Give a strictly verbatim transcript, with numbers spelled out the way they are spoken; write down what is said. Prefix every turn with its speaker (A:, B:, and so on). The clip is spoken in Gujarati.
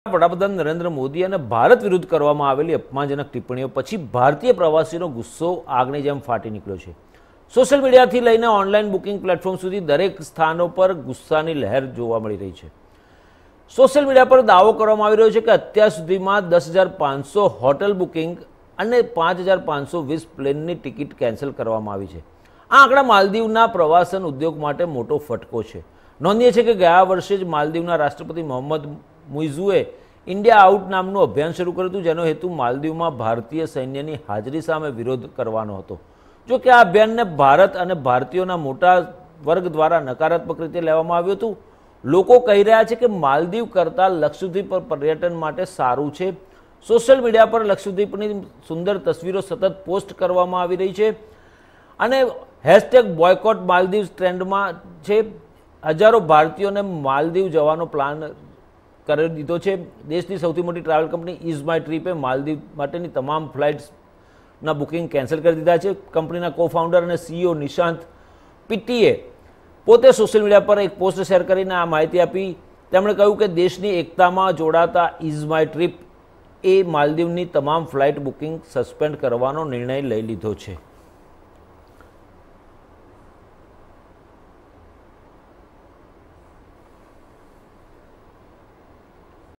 A: વડાપ્રધાન નરેન્દ્ર મોદી અને ભારત વિરુદ્ધ કરવામાં આવેલી અપમાનજનક ટિપ્પણીઓ પછી ભારતીય પ્રવાસીનો ગુસ્સો આગની જેમ ફાટી નીકળ્યો છે। સોશિયલ મીડિયાથી લઈને ઓનલાઈન બુકિંગ પ્લેટફોર્મ સુધી દરેક સ્થાનો પર ગુસ્સાની લહેર જોવા મળી રહી છે। સોશિયલ મીડિયા પર દાવો કરવામાં આવી રહ્યો છે કે અત્યાર સુધીમાં દસ હજાર પાંચસો હોટેલ બુકિંગ અને પાંચ હજાર પાંચસો વીસ પ્લેનની ટિકિટ કેન્સલ કરવામાં આવી છે। આ આંકડા માલદીવના પ્રવાસન ઉદ્યોગ માટે મોટો ફટકો છે। નોંધનીય છે કે ગયા વર્ષે જ માલદીવના રાષ્ટ્રપતિ મોહમ્મદ મુઇઝુએ ઇન્ડિયા આઉટ નામનું અભિયાન શરૂ કર્યું હતું, જેનો હેતુ માલદીવમાં ભારતીય સૈન્યની હાજરી સામે વિરોધ કરવાનો હતો। જો કે આ અભિયાનને ભારત અને ભારતીયોના મોટા વર્ગ દ્વારા નકારાત્મક રીતે લેવામાં આવ્યું હતું। લોકો કહી રહ્યા છે કે માલદીવ કરતાં લક્ષદ્વીપ પર પર્યટન માટે સારું છે। સોશિયલ મીડિયા પર લક્ષદ્વીપની સુંદર તસવીરો સતત પોસ્ટ કરવામાં આવી રહી છે અને હેશટેગ બોયકોટ માલદીવ ટ્રેન્ડમાં છે। હજારો ભારતીયોને માલદીવ જવાનો પ્લાન કરી દીધો છે। દેશની સૌથી મોટી ટ્રાવેલ કંપની ઇઝ માય ટ્રીપે માલદીવ માટેની તમામ ફ્લાઇટ્સના બુકિંગ કેન્સલ કરી દીધા છે। કંપનીના કો ફાઉન્ડર અને સીઈઓ નિશાંત પિટ્ટીએ પોતે સોશિયલ મીડિયા પર એક પોસ્ટ શેર કરીને આ માહિતી આપી। તેમણે કહ્યું કે દેશની એકતામાં જોડાતા ઇઝ માય ટ્રીપ એ માલદીવની તમામ ફ્લાઇટ બુકિંગ સસ્પેન્ડ કરવાનો નિર્ણય લઈ લીધો છે।